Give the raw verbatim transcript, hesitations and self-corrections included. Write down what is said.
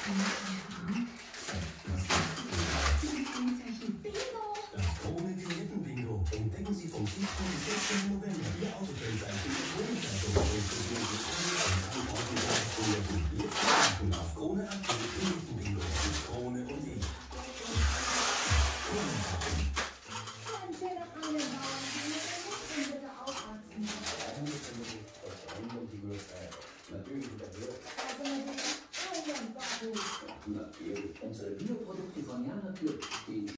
Das Krone-Klienten-Bingo. Entdecken Sie vom siebten bis sechzehnten November Ihr Autokennzeichen der Krone-Zeitung und verdienen Sie alle tausend Euro Projekte auf Krone aktuelle Klienten-Bingo mit Krone und ich. Natürlich, unsere Bioprodukte von Jahr Natur.